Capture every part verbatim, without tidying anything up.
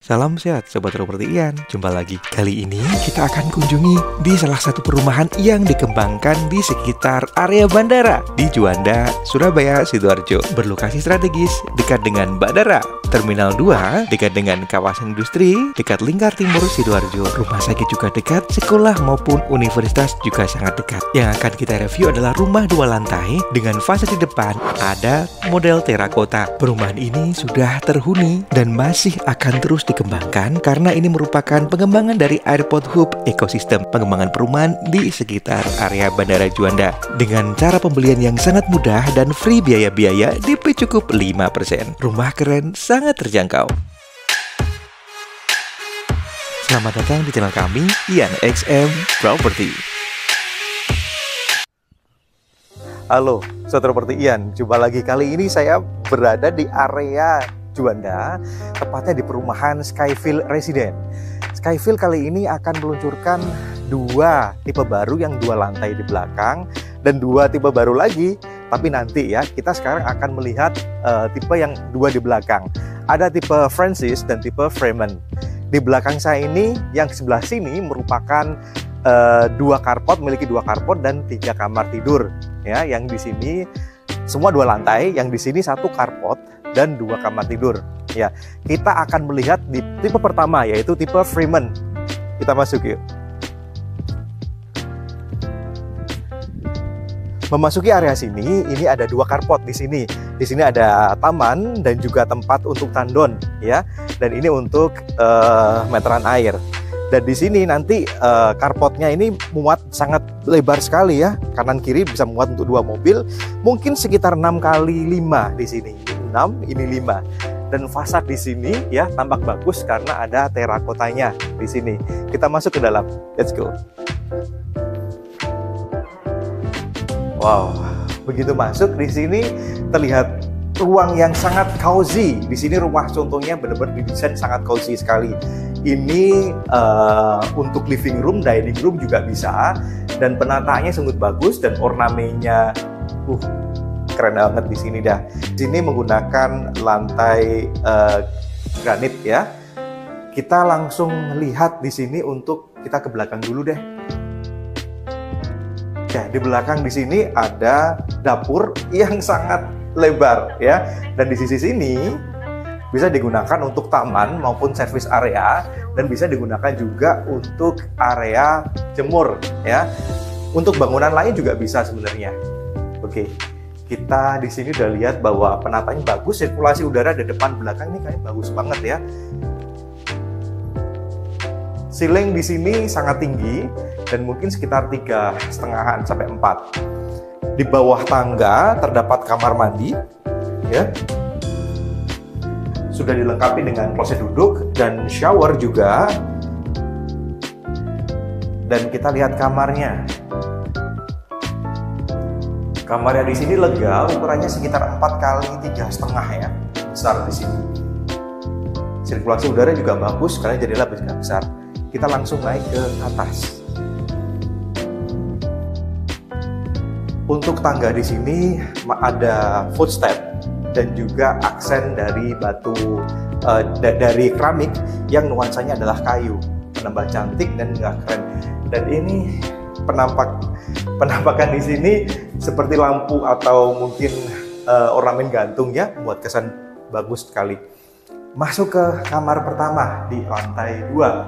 Salam sehat Sobat Properti Ian. Jumpa lagi. Kali ini kita akan kunjungi di salah satu perumahan yang dikembangkan di sekitar area bandara di Juanda, Surabaya, Sidoarjo. Berlokasi strategis, dekat dengan bandara. Terminal dua, dekat dengan kawasan industri, dekat Lingkar Timur, Sidoarjo. Rumah sakit juga dekat, sekolah maupun universitas juga sangat dekat. Yang akan kita review adalah rumah dua lantai dengan fasade di depan ada model terakota. Perumahan ini sudah terhuni dan masih akan terus dikembangkan karena ini merupakan pengembangan dari Airport Hub ekosistem pengembangan perumahan di sekitar area Bandara Juanda dengan cara pembelian yang sangat mudah dan free biaya-biaya D P cukup lima persen. Rumah keren, sangat terjangkau. Selamat datang di channel kami Ian X M Property. Halo Sobat Properti Ian, jumpa lagi. Kali ini saya berada di area Juanda, tepatnya di perumahan Skyfield Residence. Skyfield kali ini akan meluncurkan dua tipe baru yang dua lantai di belakang dan dua tipe baru lagi. Tapi nanti ya, kita sekarang akan melihat uh, tipe yang dua di belakang. Ada tipe Francis dan tipe Freeman. Di belakang saya ini, yang sebelah sini merupakan uh, dua carport, memiliki dua carport dan tiga kamar tidur. Ya, yang di sini semua dua lantai, yang di sini satu carport dan dua kamar tidur. Ya, kita akan melihat di tipe pertama yaitu tipe Freeman. Kita masuk yuk. Memasuki area sini, ini ada dua carport di sini. Di sini ada taman dan juga tempat untuk tandon, ya. Dan ini untuk uh, meteran air. Dan di sini nanti uh, carportnya ini muat sangat lebar sekali ya. Kanan kiri bisa muat untuk dua mobil. Mungkin sekitar enam kali lima di sini. enam, ini lima. Dan fasad di sini ya tampak bagus karena ada terakotanya di sini. Kita masuk ke dalam. Let's go. Wow, begitu masuk di sini terlihat ruang yang sangat cozy. Di sini rumah contohnya benar-benar didesain sangat cozy sekali. Ini uh, untuk living room, dining room juga bisa, dan penataannya sangat bagus dan ornamennya uh keren banget di sini dah. Di sini menggunakan lantai uh, granit ya. Kita langsung lihat di sini untuk kita ke belakang dulu deh. Ya, di belakang di sini ada dapur yang sangat lebar ya. Dan di sisi sini bisa digunakan untuk taman maupun service area dan bisa digunakan juga untuk area jemur ya. Untuk bangunan lain juga bisa sebenarnya. Oke. Kita di sini udah lihat bahwa penataannya bagus, sirkulasi udara di depan belakang ini kayaknya bagus banget ya. Ceiling di sini sangat tinggi dan mungkin sekitar tiga setengahan sampai empat. Di bawah tangga terdapat kamar mandi, ya. Sudah dilengkapi dengan kloset duduk dan shower juga. Dan kita lihat kamarnya. Kamarnya di sini lega, ukurannya sekitar empat kali tiga setengah ya, besar di sini. Sirkulasi udara juga bagus karena jendela juga besar. Kita langsung naik ke atas. Untuk tangga di sini ada footstep dan juga aksen dari batu uh, dari keramik yang nuansanya adalah kayu, menambah cantik dan nggak keren. Dan ini penampak penampakan di sini seperti lampu atau mungkin uh, ornamen gantung ya, buat kesan bagus sekali. Masuk ke kamar pertama di lantai dua.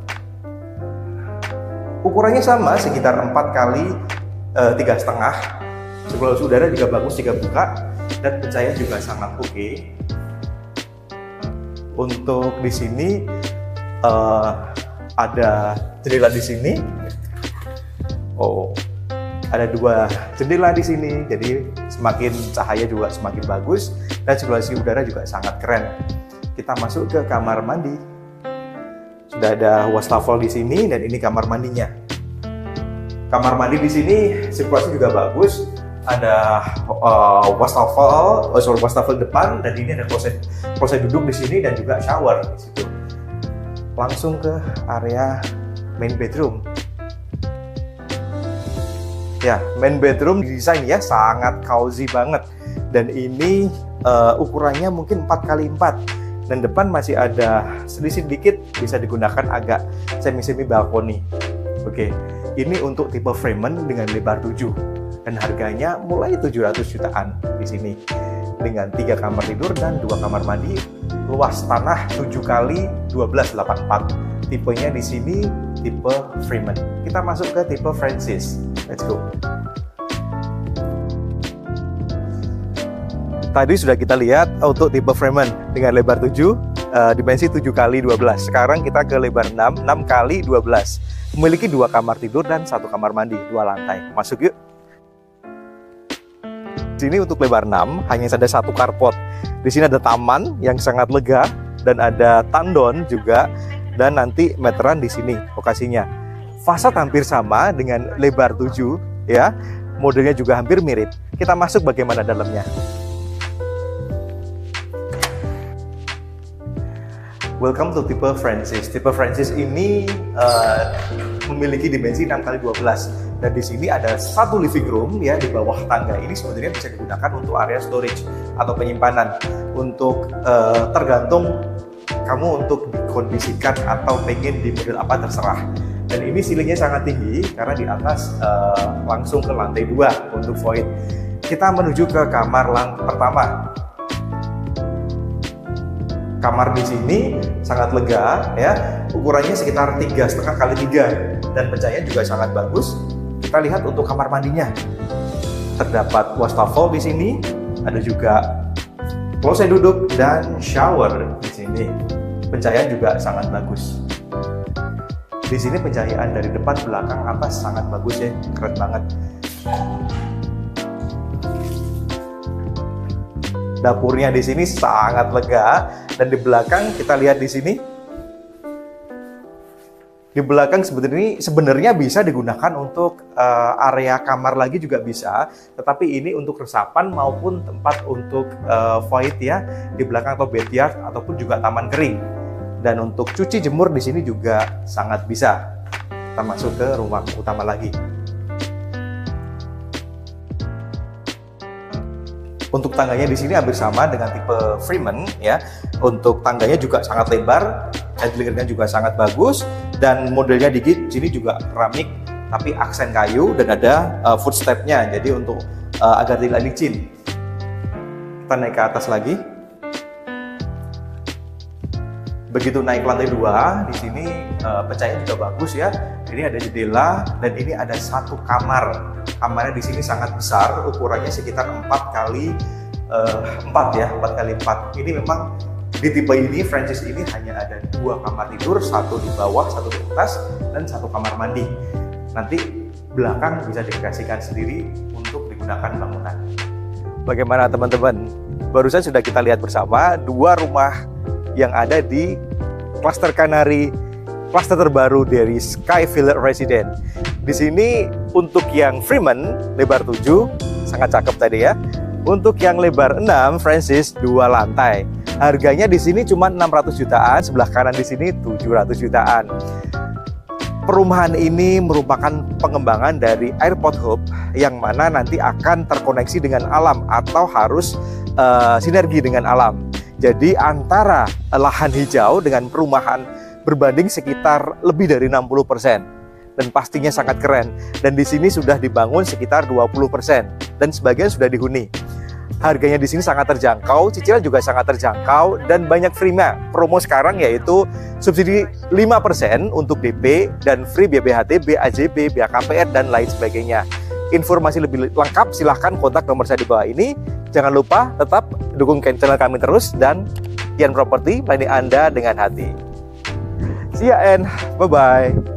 Ukurannya sama, sekitar empat kali tiga setengah. Sirkulasi udara juga bagus jika buka dan pencahayaan juga sangat oke. Okay. Untuk di sini uh, ada jendela di sini. Oh, ada dua jendela di sini, jadi semakin cahaya juga semakin bagus dan sirkulasi udara juga sangat keren. Kita masuk ke kamar mandi. Sudah ada wastafel di sini dan ini kamar mandinya. Kamar mandi di sini sirkulasi juga bagus. Ada uh, wastafel, oh sorry, wastafel depan dan ini ada kloset kloset duduk di sini dan juga shower di situ. Langsung ke area main bedroom. Ya, main bedroom desain ya sangat cozy banget dan ini uh, ukurannya mungkin empat kali empat Dan depan masih ada selisih dikit, bisa digunakan agak semi-semi balkoni. Oke, ini untuk tipe Freeman dengan lebar tujuh dan harganya mulai tujuh ratus jutaan di sini. Dengan tiga kamar tidur dan dua kamar mandi, luas tanah tujuh kali dua belas delapan puluh empat. Tipenya di sini tipe Freeman. Kita masuk ke tipe Francis. Let's go. Tadi sudah kita lihat untuk tipe Freeman dengan lebar tujuh, uh, dimensi tujuh kali dua belas. Sekarang kita ke lebar enam, enam kali dua belas. Memiliki dua kamar tidur dan satu kamar mandi, dua lantai. Masuk yuk. Di sini untuk lebar enam hanya ada satu carport. Di sini ada taman yang sangat lega dan ada tandon juga, dan nanti meteran di sini lokasinya. Fasad hampir sama dengan lebar tujuh ya. Modelnya juga hampir mirip. Kita masuk bagaimana dalamnya. Welcome to tipe Francis. Tipe Francis ini uh, memiliki dimensi enam kali dua belas. Dan di sini ada satu living room ya di bawah tangga. Ini sebenarnya bisa digunakan untuk area storage atau penyimpanan. Untuk uh, tergantung kamu untuk dikondisikan atau pengen di model apa terserah. Dan ini ceilingnya sangat tinggi karena di atas uh, langsung ke lantai dua untuk void. Kita menuju ke kamar lang pertama. Kamar di sini sangat lega ya, ukurannya sekitar tiga koma lima kali tiga dan pencahayaan juga sangat bagus. Kita lihat untuk kamar mandinya. Terdapat wastafel di sini, ada juga kloset duduk dan shower di sini. Pencahayaan juga sangat bagus. Di sini pencahayaan dari depan, belakang, atas sangat bagus ya, keren banget. Dapurnya di sini sangat lega, dan di belakang kita lihat di sini. Di belakang sebenarnya sebenarnya bisa digunakan untuk uh, area kamar lagi juga bisa, tetapi ini untuk resapan maupun tempat untuk uh, void ya di belakang atau backyard ataupun juga taman kering. Dan untuk cuci jemur di sini juga sangat bisa. Kita masuk ke rumah utama lagi. Untuk tangganya di sini hampir sama dengan tipe Freeman ya. Untuk tangganya juga sangat lebar, handlingernya juga sangat bagus, dan modelnya di sini juga keramik tapi aksen kayu dan ada uh, footstep-nya. Jadi untuk uh, agar tidak licin. Kita naik ke atas lagi. Begitu naik lantai dua, di sini uh, pencahayaan juga bagus ya. Ini ada jendela dan ini ada satu kamar. Kamarnya di sini sangat besar, ukurannya sekitar empat kali empat ya, empat kali empat. Ini memang di tipe ini, Francis ini hanya ada dua kamar tidur, satu di bawah, satu di atas, dan satu kamar mandi. Nanti belakang bisa dikreasikan sendiri untuk digunakan bangunan. Bagaimana teman-teman? Barusan sudah kita lihat bersama dua rumah yang ada di klaster Canary, klaster terbaru dari Sky Village Residence. Di sini untuk yang Freeman lebar tujuh sangat cakep tadi ya. Untuk yang lebar enam Francis dua lantai. Harganya di sini cuma enam ratus jutaan, sebelah kanan di sini tujuh ratus jutaan. Perumahan ini merupakan pengembangan dari Airport Hub yang mana nanti akan terkoneksi dengan alam atau harus uh, sinergi dengan alam. Jadi antara lahan hijau dengan perumahan berbanding sekitar lebih dari enam puluh persen. Dan pastinya sangat keren. Dan di sini sudah dibangun sekitar dua puluh persen dan sebagian sudah dihuni. Harganya di sini sangat terjangkau, cicilan juga sangat terjangkau, dan banyak free-nya. Promo sekarang yaitu subsidi lima persen untuk D P dan free B B H T, B A J B, B A K P R dan lain sebagainya. Informasi lebih lengkap silahkan kontak nomor saya di bawah ini. Jangan lupa tetap dukung channel kami terus dan Kian Property melayani Anda dengan hati. See ya and bye-bye.